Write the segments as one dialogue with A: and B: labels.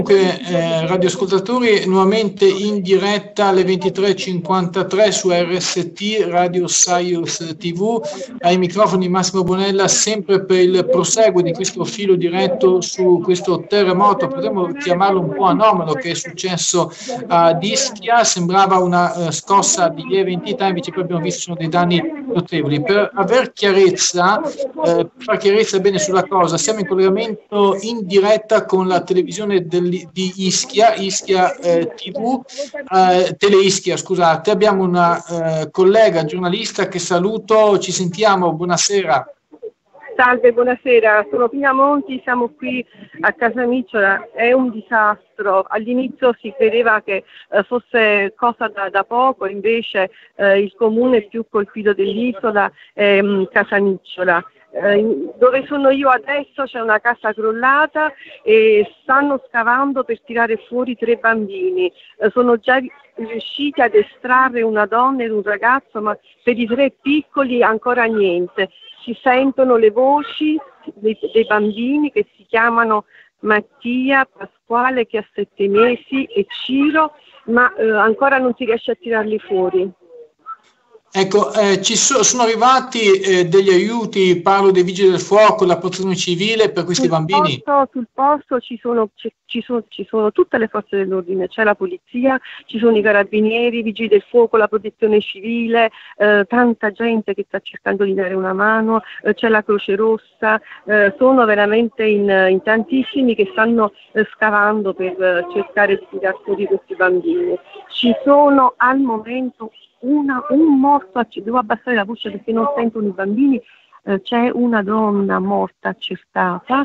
A: Dunque, radioascoltatori, nuovamente in diretta alle 23:53 su RST Radio Sirius TV, ai microfoni Massimo Bonella, sempre per il proseguo di questo filo diretto su questo terremoto, potremmo chiamarlo un po' anomalo, che è successo ad Ischia. Sembrava una scossa di lieve entità, invece poi abbiamo visto sono dei danni notevoli. Per aver chiarezza, far chiarezza bene sulla cosa, siamo in collegamento in diretta con la televisione di Ischia TV, Teleischia, scusate. Abbiamo una collega giornalista che saluto, ci sentiamo, buonasera.
B: Salve, buonasera, sono Pina Monti, siamo qui a Casamicciola, è un disastro. All'inizio si credeva che fosse cosa da poco, invece il comune più colpito dell'isola è Casamicciola. Dove sono io adesso c'è una casa crollata e stanno scavando per tirare fuori 3 bambini. Sono già riusciti ad estrarre una donna e un ragazzo, ma per i 3 piccoli ancora niente. Si sentono le voci dei bambini che si chiamano Mattia, Pasquale che ha 7 mesi e Ciro, ma ancora non si riesce a tirarli fuori.
A: Ecco, sono arrivati degli aiuti, parlo dei vigili del fuoco, la protezione civile per questi bambini?
B: Sul posto ci sono tutte le forze dell'ordine, c'è la polizia, ci sono i carabinieri, i vigili del fuoco, la protezione civile, tanta gente che sta cercando di dare una mano, c'è la Croce Rossa, sono veramente in tantissimi che stanno scavando per cercare di tirare fuori questi bambini. Ci sono al momento un morto, devo abbassare la voce perché non sentono i bambini, c'è una donna morta accertata,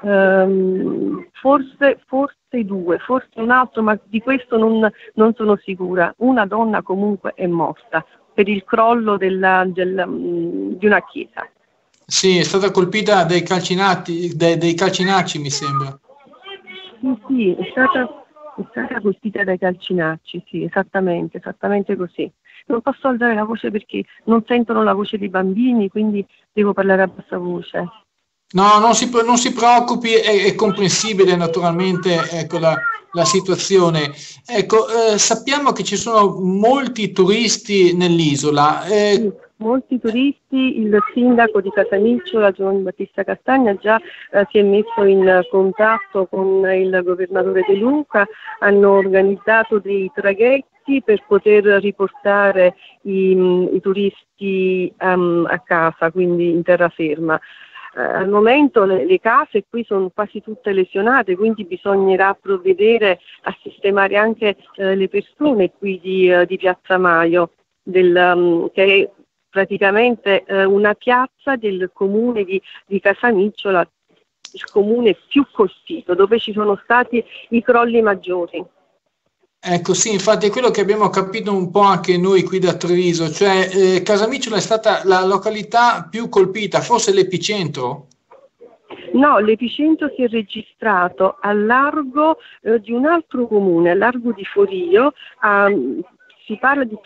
B: forse 2, forse un altro, ma di questo non sono sicura. Una donna comunque è morta per il crollo di una chiesa.
A: Sì, è stata colpita dai calcinacci, mi sembra.
B: Sì, è stata colpita dai calcinacci, sì, esattamente così. Non posso alzare la voce perché non sentono la voce dei bambini, quindi devo parlare a bassa voce.
A: No, non si preoccupi, è comprensibile naturalmente, ecco, la situazione. Ecco, sappiamo che ci sono molti turisti nell'isola.
B: Sì, molti turisti, il sindaco di Casamicciola, Giovanni Battista Castagna, già si è messo in contatto con il governatore De Luca, hanno organizzato dei traghetti per poter riportare i turisti a casa, quindi in terraferma. Al momento le case qui sono quasi tutte lesionate, quindi bisognerà provvedere a sistemare anche le persone qui di Piazza Maio, che è praticamente una piazza del comune di Casamicciola, il comune più colpito, dove ci sono stati i crolli maggiori.
A: Ecco, sì, infatti è quello che abbiamo capito un po' anche noi qui da Treviso, cioè Casamicciola è stata la località più colpita, forse l'epicentro?
B: No, l'epicentro si è registrato al largo di un altro comune, al largo di Forio, si parla di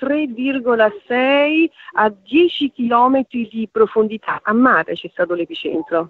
B: 3,6 a 10 chilometri di profondità, a mare c'è stato l'epicentro.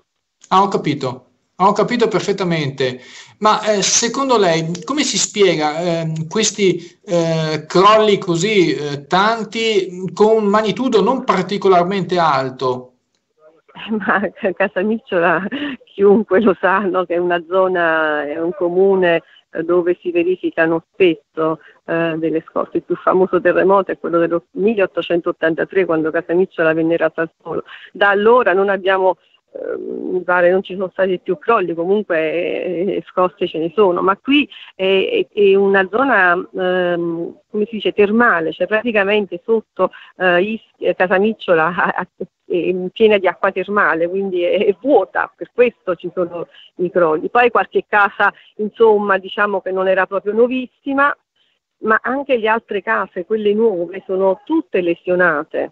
A: Ho capito perfettamente, ma secondo lei come si spiega questi crolli così tanti con magnitudo non particolarmente alto?
B: Ma Casamicciola chiunque lo sa, no? Che è una zona, è un comune dove si verificano spesso delle scosse. Il più famoso terremoto è quello del 1883, quando Casamicciola venne rasa al suolo. Da allora non abbiamo mi pare non ci sono stati più crolli, comunque scosse ce ne sono, ma qui è una zona come si dice termale, cioè praticamente sotto Casamicciola è piena di acqua termale, quindi è vuota, per questo ci sono i crolli. Poi qualche casa insomma diciamo che non era proprio nuovissima, ma anche le altre case, quelle nuove, sono tutte lesionate.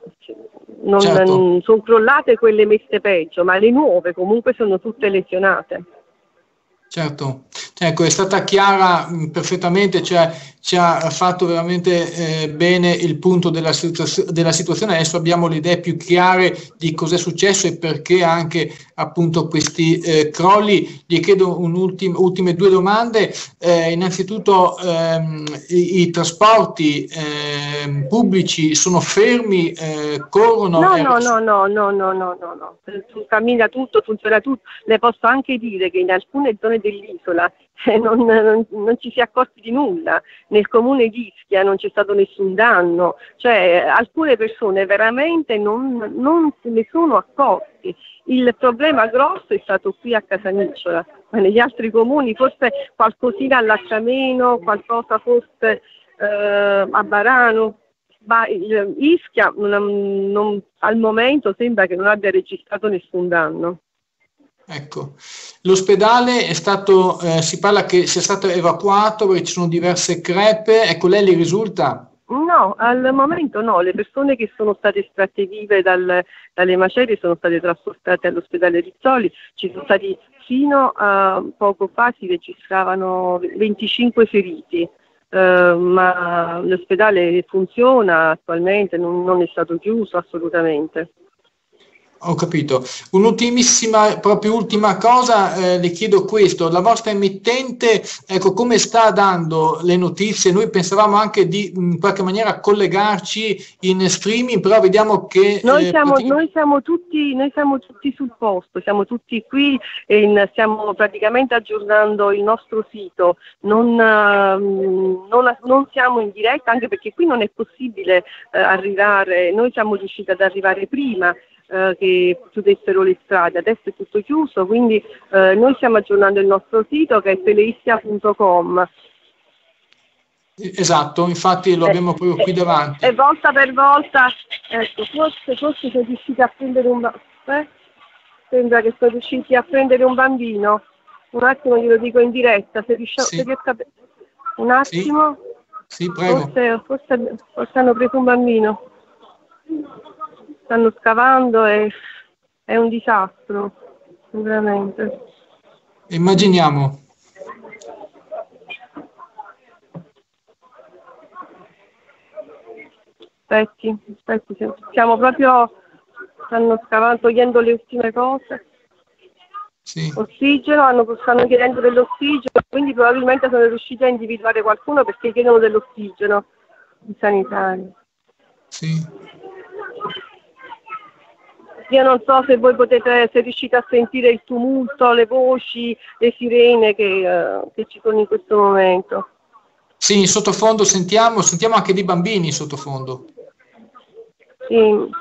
A: Certo.
B: Sono crollate quelle messe peggio, ma le nuove comunque sono tutte lesionate.
A: Certo, ecco, è stata chiara perfettamente, cioè ci ha fatto veramente bene il punto della situazione. Adesso abbiamo le idee più chiare di cos'è successo e perché anche appunto questi crolli. Gli chiedo ultime due domande. Innanzitutto i trasporti pubblici sono fermi, corrono?
B: No. Cammina tutto, funziona tutto. Le posso anche dire che in alcune zone dell'isola non ci si è accorti di nulla. Nel comune di Ischia non c'è stato nessun danno, cioè alcune persone veramente non se ne sono accorti. Il problema grosso è stato qui a Casamicciola, ma negli altri comuni forse qualcosina a Lanciameno, qualcosa forse a Barano. Ma Ischia al momento sembra che non abbia registrato nessun danno.
A: Ecco, l'ospedale è stato, si parla che sia stato evacuato perché ci sono diverse crepe, ecco, lei le risulta?
B: No, al momento no, le persone che sono state estratte vive dalle macerie sono state trasportate all'ospedale Rizzoli, ci sono stati fino a poco fa si registravano 25 feriti. Ma l'ospedale funziona attualmente, non è stato chiuso assolutamente.
A: Ho capito. Proprio ultima cosa, le chiedo questo, la vostra emittente, ecco, come sta dando le notizie? Noi pensavamo anche di in qualche maniera collegarci in streaming, però vediamo che...
B: Noi siamo tutti sul posto, siamo tutti qui e stiamo praticamente aggiornando il nostro sito, non siamo in diretta, anche perché qui non è possibile arrivare, noi siamo riusciti ad arrivare prima che chiudessero le strade, adesso è tutto chiuso, quindi noi stiamo aggiornando il nostro sito che è teleistia.com.
A: Esatto, infatti lo abbiamo proprio qui davanti.
B: E volta per volta, ecco, forse sono riusciti a prendere sembra che sono riusciti a prendere un bambino. Un attimo glielo dico in diretta, se riesco a... Un attimo.
A: Sì, prego.
B: Forse hanno preso un bambino. Stanno scavando e è un disastro, veramente.
A: Immaginiamo.
B: Aspetti, stanno scavando, togliendo le ultime cose.
A: Sì.
B: Ossigeno, stanno chiedendo dell'ossigeno, quindi probabilmente sono riusciti a individuare qualcuno perché chiedono dell'ossigeno, i sanitari.
A: Sì.
B: Io non so se voi se riuscite a sentire il tumulto, le voci, le sirene che ci sono in questo momento.
A: Sì, in sottofondo sentiamo anche dei bambini in sottofondo.
B: Sì.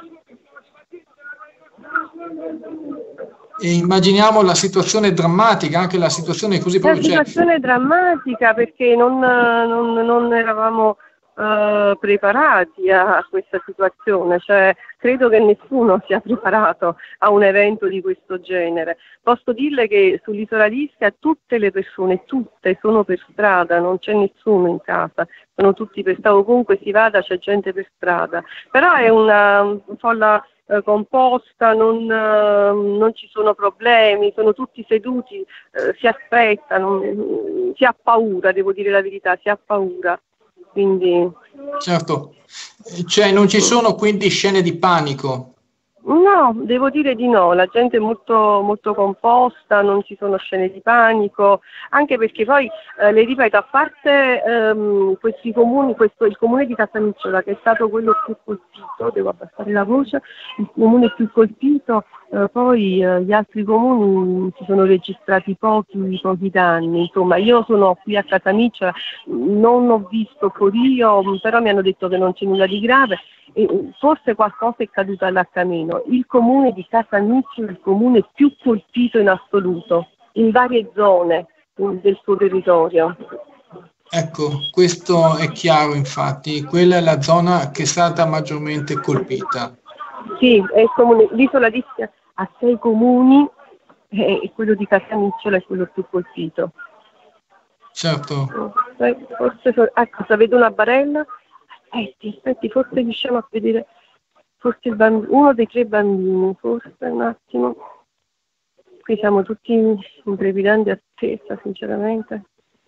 A: E immaginiamo la situazione drammatica, anche la situazione così proprio.
B: La situazione è drammatica perché non eravamo preparati a questa situazione, cioè credo che nessuno sia preparato a un evento di questo genere. Posso dirle che sull'isola di Ischia tutte le persone, tutte sono per strada, non c'è nessuno in casa, sono tutti per strada, ovunque si vada c'è gente per strada, però è una folla composta, non ci sono problemi, sono tutti seduti, si aspettano, si ha paura, devo dire la verità, si ha paura. Quindi...
A: Certo, cioè non ci sono quindi scene di panico?
B: No, devo dire di no, la gente è molto, molto composta, non ci sono scene di panico, anche perché poi, le ripeto, a parte questi comuni, il comune di Casamicciola che è stato quello più colpito, devo abbassare la voce, il comune più colpito, poi gli altri comuni si sono registrati pochi danni, insomma io sono qui a Casamicciola, non ho visto Forio, però mi hanno detto che non c'è nulla di grave. Forse qualcosa è caduto all'Accameno. Il comune di Casamicciola è il comune più colpito in assoluto, in varie zone del suo territorio.
A: Ecco, questo è chiaro infatti, quella è la zona che è stata maggiormente colpita.
B: Sì, è il comune, l'isola di Ischia ha 6 comuni e quello di Casamicciola è quello più colpito.
A: Certo.
B: Forse, ecco, se vedo una barella. Aspetti, forse riusciamo a vedere, forse uno dei 3 bambini, forse un attimo. Qui siamo tutti in trepidanti attesa, sinceramente.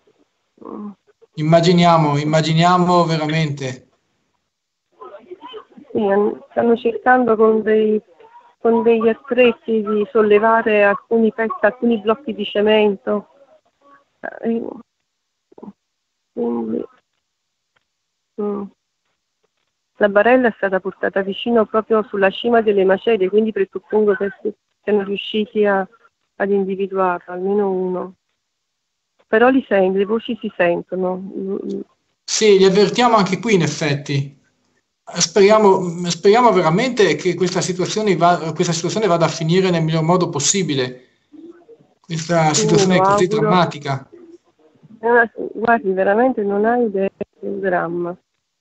A: Immaginiamo veramente.
B: Sì, stanno cercando con dei con degli attrezzi di sollevare alcuni pezzi, alcuni blocchi di cemento. Quindi, la barella è stata portata vicino proprio sulla cima delle macerie, quindi presuppongo che siano riusciti ad individuarlo, almeno uno. Però le voci si sentono.
A: Sì, li avvertiamo anche qui in effetti. Speriamo veramente che questa situazione vada a finire nel miglior modo possibile. Questa situazione è
B: Lo
A: così
B: auguro.
A: drammatica.
B: Guardi, veramente non hai idea del dramma.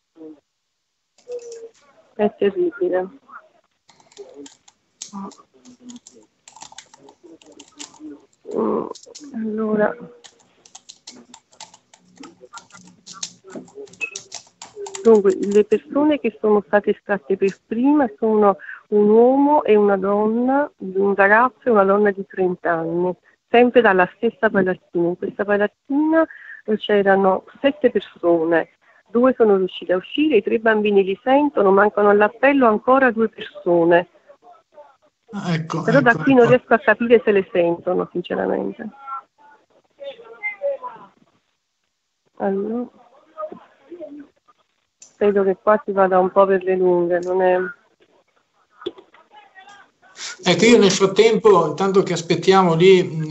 B: È terribile. Allora, dunque, le persone che sono state estratte per prima sono un uomo e una donna, un ragazzo e una donna di 30 anni, sempre dalla stessa palazzina. In questa palazzina c'erano 7 persone, 2 sono riuscite a uscire, i 3 bambini li sentono, mancano all'appello ancora 2 persone. Però da qui non riesco a capire se le sentono, sinceramente. Allora, credo che qua si vada un po' per le lunghe, non è...
A: Ecco, io nel frattempo, intanto che aspettiamo lì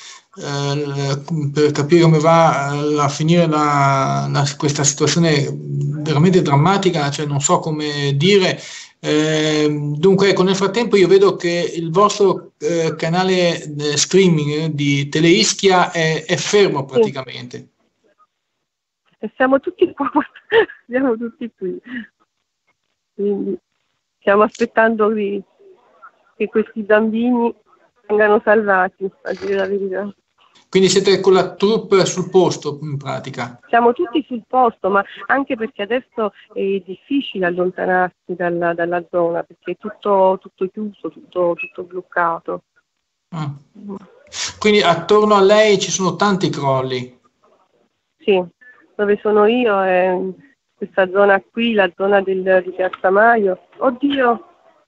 A: per capire come va a finire questa situazione veramente drammatica, cioè non so come dire. Dunque, ecco, nel frattempo io vedo che il vostro canale streaming di Teleischia è fermo praticamente.
B: E siamo tutti qua, siamo tutti qui. Quindi stiamo aspettando che questi bambini vengano salvati, a dire la verità.
A: Quindi siete con la troupe sul posto, in pratica?
B: Siamo tutti sul posto, ma anche perché adesso è difficile allontanarsi dalla zona, perché è tutto chiuso, tutto bloccato.
A: Ah. Quindi attorno a lei ci sono tanti crolli?
B: Sì, dove sono io è questa zona qui, la zona di Piazza Maio. Oddio!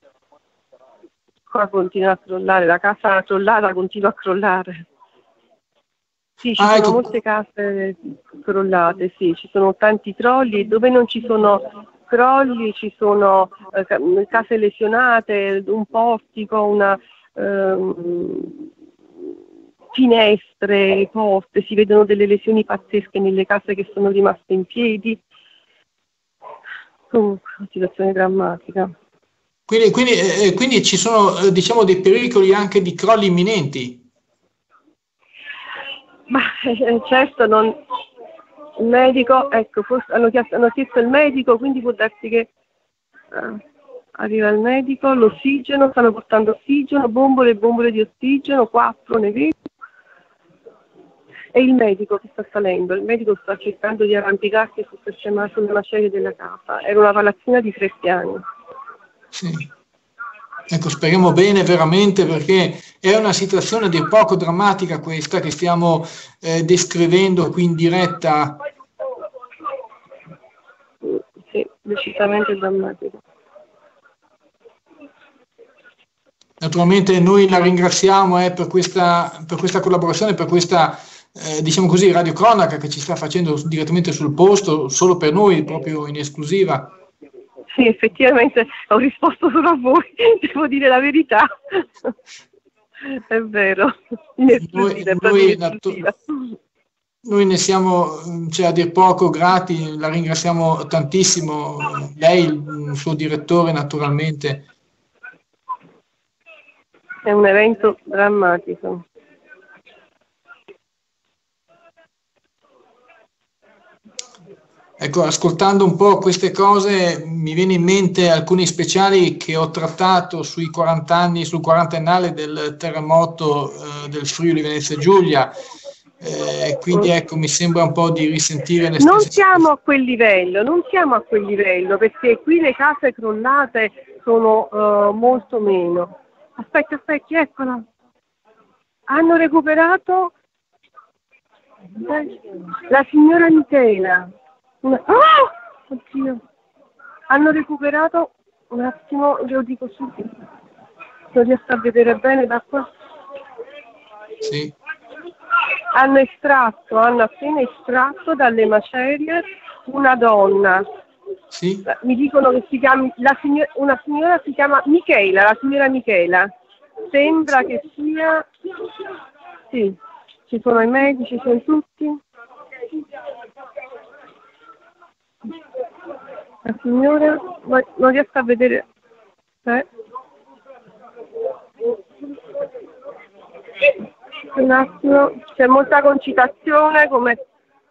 B: Qua continua a crollare, la casa crollata continua a crollare. Sì, ci sono molte case crollate, sì, ci sono tanti crolli e dove non ci sono crolli ci sono case lesionate, un portico, finestre, porte, si vedono delle lesioni pazzesche nelle case che sono rimaste in piedi. Comunque, una situazione drammatica.
A: Quindi ci sono diciamo dei pericoli anche di crolli imminenti?
B: Ma certo, il medico, ecco, forse hanno chiesto il medico, quindi può darsi che arriva il medico, l'ossigeno, stanno portando ossigeno, bombole e bombole di ossigeno, 4 ne vedo. E il medico che sta salendo, il medico sta cercando di arrampicarsi sulle macerie della casa. Era una palazzina di 3 piani.
A: Sì. Ecco, speriamo bene veramente, perché è una situazione di poco drammatica questa che stiamo descrivendo qui in diretta.
B: Sì, decisamente drammatica.
A: Naturalmente noi la ringraziamo per questa collaborazione, per questa diciamo così radiocronaca che ci sta facendo direttamente sul posto, solo per noi, proprio in esclusiva.
B: Sì, effettivamente ho risposto solo a voi, devo dire la verità. È vero, in esclusiva.
A: Noi ne siamo, a dir poco grati, la ringraziamo tantissimo, lei, il suo direttore naturalmente.
B: È un evento drammatico.
A: Ecco, ascoltando un po' queste cose mi viene in mente alcuni speciali che ho trattato sul 40ennale del terremoto del Friuli Venezia Giulia, quindi ecco, mi sembra un po' di risentire le stesse.
B: Non siamo a quel livello, perché qui le case crollate sono molto meno. Aspetti, eccola. Hanno recuperato la signora Michela. Oddio. Hanno recuperato, un attimo, glielo dico subito. non riesco a vedere bene da qua.
A: Sì.
B: Hanno appena estratto dalle macerie una donna.
A: Sì.
B: Mi dicono che si chiami una signora, si chiama Michela, la signora Michela. Sembra che sia, sì, ci sono i medici, sono tutti. La signora, non riesco a vedere. Un attimo, c'è molta concitazione, come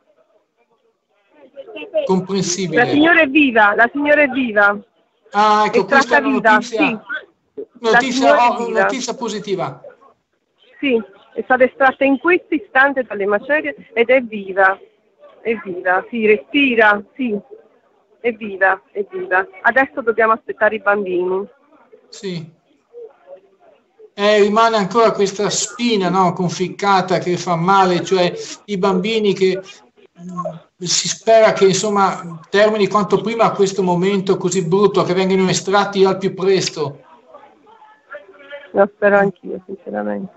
A: comprensibile.
B: La signora è viva.
A: Ah, ecco, questa è una notizia,
B: sì.
A: notizia positiva.
B: Sì, è stata estratta in questo istante dalle macerie ed è viva, sì, respira, sì, è viva. Adesso dobbiamo aspettare i bambini.
A: Sì. Rimane ancora questa spina, no, conficcata, che fa male, cioè i bambini che si spera che insomma termini quanto prima questo momento così brutto, che vengano estratti al più presto.
B: Lo spero anch'io, sinceramente.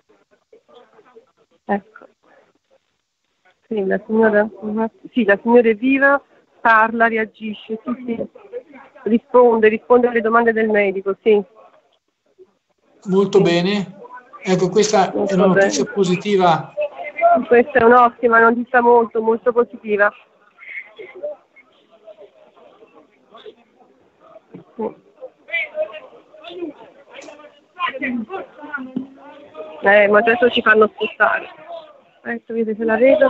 B: Ecco. Sì, la signora è viva, parla, reagisce, sì. Risponde alle domande del medico, sì.
A: Molto bene. Ecco, questa è una notizia positiva.
B: Questa è un'ottima notizia, molto, molto positiva. Ma adesso ci fanno spostare. Adesso vedete se la vedo.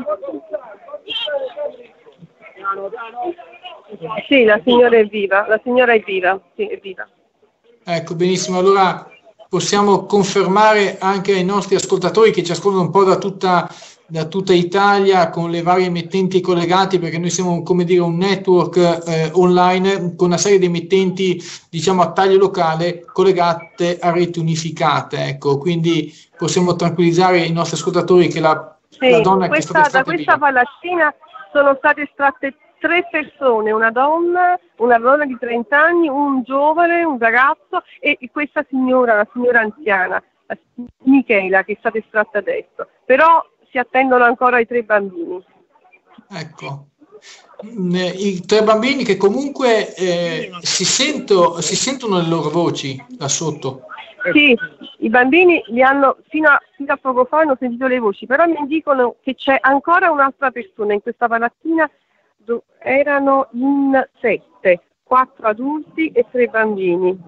B: Sì, la signora è viva, sì, è viva.
A: Ecco, benissimo. Allora possiamo confermare anche ai nostri ascoltatori che ci ascoltano un po' da tutta Italia, con le varie emittenti collegati, perché noi siamo, come dire, un network online con una serie di emittenti, diciamo, a taglio locale, collegate a reti unificate. Ecco, quindi possiamo tranquillizzare i nostri ascoltatori che la donna che è stata estratta
B: da questa palazzina sono state estratte 3 persone, una donna di 30 anni, un giovane, un ragazzo e questa signora, la signora anziana, la Michela, che è stata estratta adesso. Però si attendono ancora i 3 bambini.
A: Ecco, i 3 bambini che comunque si sentono le loro voci da sotto.
B: Sì, i bambini li hanno fino a poco fa hanno sentito le voci, però mi dicono che c'è ancora un'altra persona in questa palazzina. Erano in 7, 4 adulti e 3 bambini.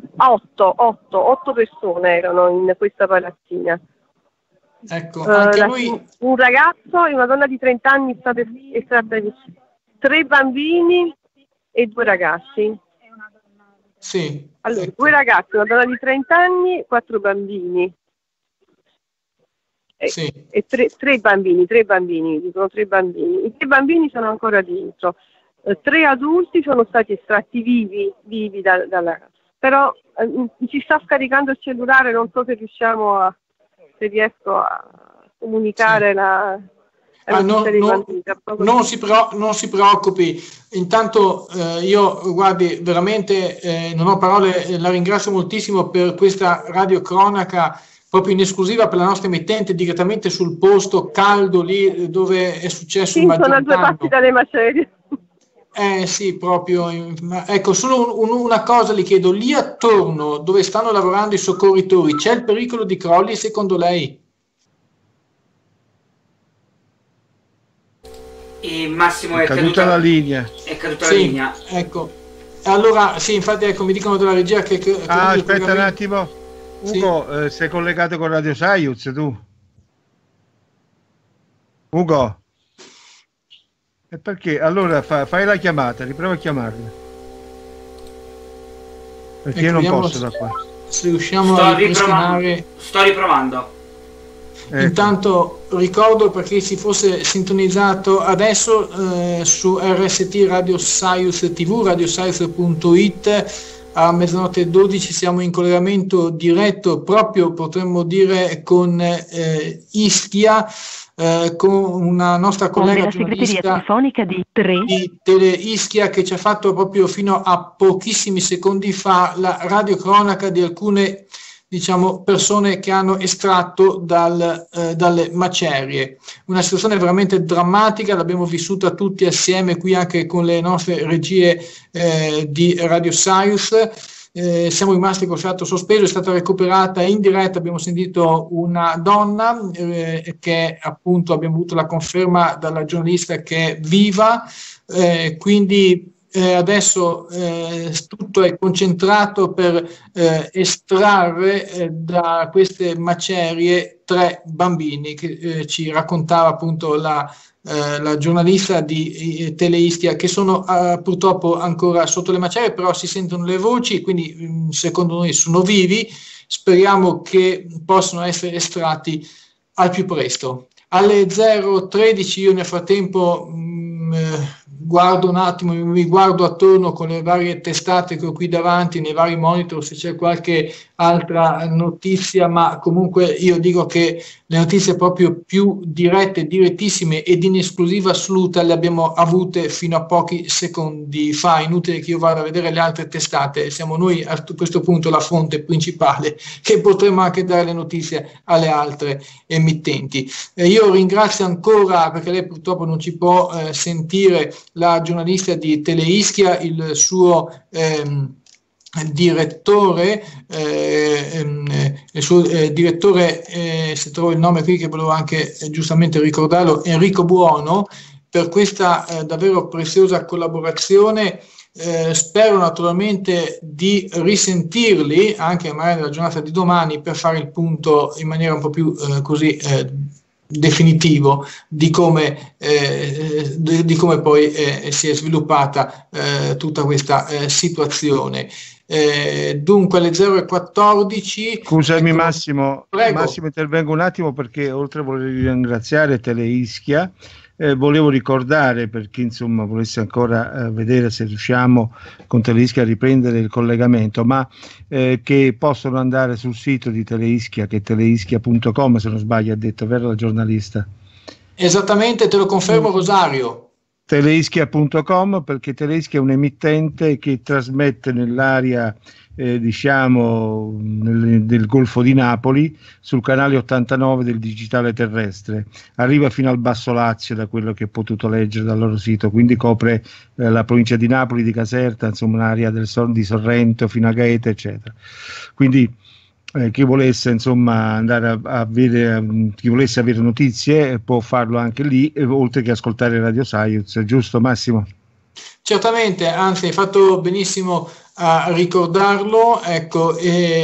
B: 8 persone erano in questa palazzina.
A: Ecco, anche lui...
B: Un ragazzo e una donna di 30 anni state estratte, 3 bambini e 2 ragazzi.
A: Sì.
B: Allora,
A: ecco.
B: 2 ragazzi, una donna di 30 anni, 4 bambini.
A: Sì.
B: E 3 bambini, dicono 3 bambini. I 3 bambini sono ancora dentro. 3 adulti sono stati estratti vivi dalla... Però ci sta scaricando il cellulare, non so se riesco a comunicare
A: non si preoccupi. Intanto io, guardi, veramente non ho parole, la ringrazio moltissimo per questa radiocronaca proprio in esclusiva per la nostra emittente, direttamente sul posto caldo lì dove è successo il maggior danno.
B: Sono a 2 passi dalle macerie.
A: Sì, proprio. Ecco, solo una cosa le chiedo, lì attorno dove stanno lavorando i soccorritori, c'è il pericolo di crolli secondo lei?
C: E Massimo
D: è caduta la linea.
C: È caduta la linea.
A: Ecco. Allora, sì, infatti, ecco, mi dicono dalla regia che
D: aspetta un attimo. Ugo, sei collegato con Radio Saiuz tu? Ugo? E perché? Allora fai la chiamata, riprova a chiamarla. Perché io non posso da qua.
A: Se riusciamo a ripristinare...
C: Sto riprovando.
A: Ecco. Intanto ricordo, per chi si fosse sintonizzato adesso, su RST Radio Saiuz TV, radiosaiuz.it, a mezzanotte 12 siamo in collegamento diretto proprio, potremmo dire, con Ischia, con una nostra collega giornalista di Tele Ischia, che ci ha fatto proprio fino a pochissimi secondi fa la radiocronaca di alcune diciamo, persone che hanno estratto dalle macerie. Una situazione veramente drammatica, l'abbiamo vissuta tutti assieme qui anche con le nostre regie di Radio Sirius. Siamo rimasti col fiato sospeso, è stata recuperata in diretta, abbiamo sentito una donna che appunto abbiamo avuto la conferma dalla giornalista che è viva, quindi adesso tutto è concentrato per estrarre da queste macerie 3 bambini che ci raccontava appunto la giornalista di Teleischia, che sono purtroppo ancora sotto le macerie, però si sentono le voci, quindi secondo noi sono vivi. Speriamo che possano essere estratti al più presto. Alle 0:13 io nel frattempo guardo un attimo, mi guardo attorno con le varie testate che ho qui davanti, nei vari monitor, se c'è qualche altra notizia, ma comunque io dico che le notizie proprio più dirette, direttissime ed in esclusiva assoluta le abbiamo avute fino a pochi secondi fa. Inutile che io vada a vedere le altre testate, siamo noi a questo punto la fonte principale che potremo anche dare le notizie alle altre emittenti. Io ringrazio ancora, perché lei purtroppo non ci può sentire, la giornalista di Teleischia, il suo direttore, se trovo il nome qui che volevo anche giustamente ricordarlo, Enrico Buono, per questa davvero preziosa collaborazione. Spero naturalmente di risentirli anche magari nella giornata di domani per fare il punto in maniera un po' più così definitivo di come poi si è sviluppata tutta questa situazione. Dunque alle 0:14.
D: Scusami,
A: ecco,
D: Massimo,
A: prego.
D: Massimo, intervengo un attimo perché oltre a voler ringraziare Teleischia, volevo ricordare, per chi insomma volesse ancora vedere se riusciamo con Teleischia a riprendere il collegamento, ma che possono andare sul sito di Teleischia, che è teleischia.com, se non sbaglio ha detto, vero la giornalista?
A: Esattamente, te lo confermo, Rosario.
D: Teleischia.com, perché Teleischia è un emittente che trasmette nell'area diciamo del Golfo di Napoli sul canale 89 del digitale terrestre, arriva fino al Basso Lazio da quello che ho potuto leggere dal loro sito, quindi copre la provincia di Napoli, di Caserta, insomma un'area di Sorrento fino a Gaeta eccetera, quindi chi volesse insomma andare a vedere, chi volesse avere notizie può farlo anche lì, oltre che ascoltare Radio Sirius, giusto Massimo?
A: Certamente, anzi hai fatto benissimo a ricordarlo. Ecco,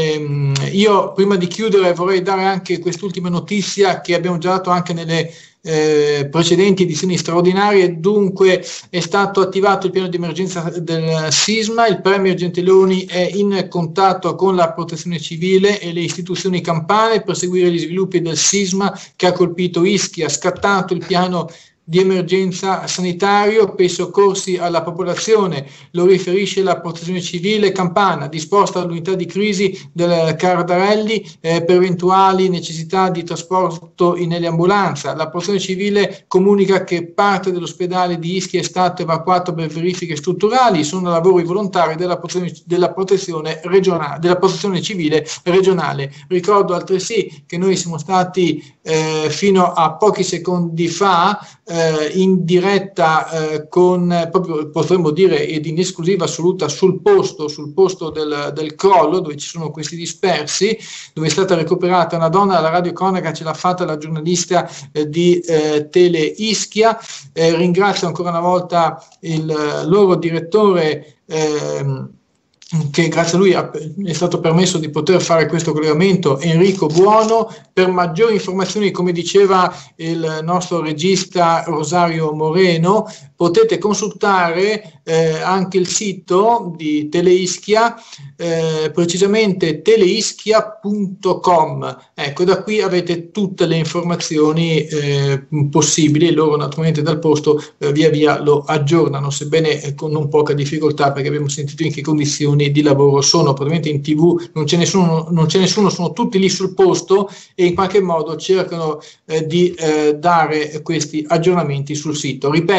A: io prima di chiudere vorrei dare anche quest'ultima notizia che abbiamo già dato anche nelle precedenti edizioni straordinarie. Dunque è stato attivato il piano di emergenza del sisma, il Premier Gentiloni è in contatto con la protezione civile e le istituzioni campane per seguire gli sviluppi del sisma che ha colpito Ischia, ha scattato il piano di emergenza sanitario per i soccorsi alla popolazione, lo riferisce la protezione civile campana, disposta l'unità di crisi del Cardarelli per eventuali necessità di trasporto in eliambulanza. La protezione civile comunica che parte dell'ospedale di Ischia è stato evacuato per verifiche strutturali, sono a lavoro i volontari della protezione civile regionale. Ricordo altresì che noi siamo stati fino a pochi secondi fa in diretta con, proprio potremmo dire, ed in esclusiva assoluta sul posto del crollo, dove ci sono questi dispersi, dove è stata recuperata una donna. La radiocronaca ce l'ha fatta la giornalista di Teleischia. Ringrazio ancora una volta il loro direttore, che grazie a lui è stato permesso di poter fare questo collegamento, Enrico Buono. Per maggiori informazioni, come diceva il nostro regista Rosario Moreno, potete consultare anche il sito di Teleischia, precisamente teleischia.com. Ecco, da qui avete tutte le informazioni possibili. Loro naturalmente dal posto via via lo aggiornano, sebbene con non poca difficoltà, perché abbiamo sentito in che condizioni di lavoro sono. Probabilmente in TV non c'è nessuno, sono tutti lì sul posto e in qualche modo cercano di dare questi aggiornamenti sul sito. Ripeto, teleischia.com.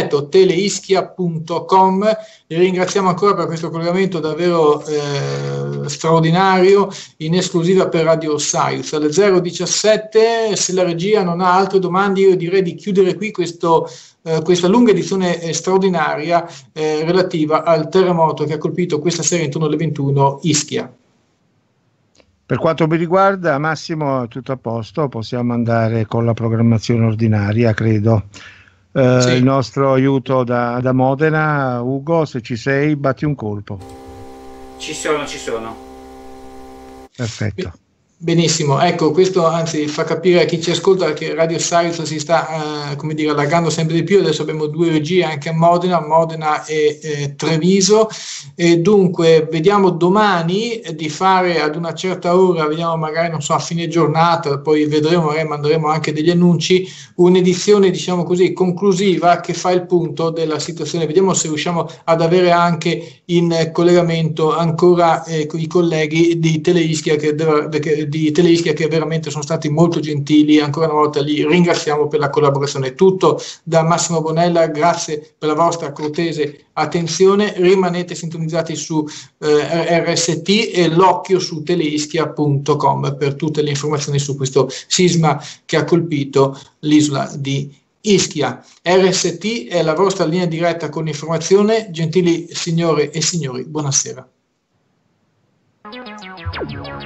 A: teleischia.com. Ringraziamo ancora per questo collegamento davvero straordinario, in esclusiva per Radio Saius. Alle 017, se la regia non ha altre domande, io direi di chiudere qui questa lunga edizione straordinaria relativa al terremoto che ha colpito questa sera intorno alle 21 Ischia.
D: Per quanto mi riguarda, Massimo, è tutto a posto, possiamo andare con la programmazione ordinaria, credo. Sì. Il nostro aiuto da Modena, Ugo, se ci sei, batti un colpo.
C: Ci sono.
D: Perfetto.
A: Benissimo, ecco, questo anzi fa capire a chi ci ascolta che Radio Saius si sta allargando sempre di più. Adesso abbiamo 2 regie anche a Modena e Treviso, e dunque vediamo domani di fare ad una certa ora, vediamo magari a fine giornata, poi vedremo, magari manderemo anche degli annunci, un'edizione diciamo così conclusiva che fa il punto della situazione. Vediamo se riusciamo ad avere anche in collegamento ancora i colleghi di Teleischia che veramente sono stati molto gentili. Ancora una volta li ringraziamo per la collaborazione. Tutto da Massimo Bonella, grazie per la vostra cortese attenzione. Rimanete sintonizzati su RST e l'occhio su teleischia.com per tutte le informazioni su questo sisma che ha colpito l'isola di Ischia. RST è la vostra linea diretta con informazione. Gentili signore e signori, buonasera.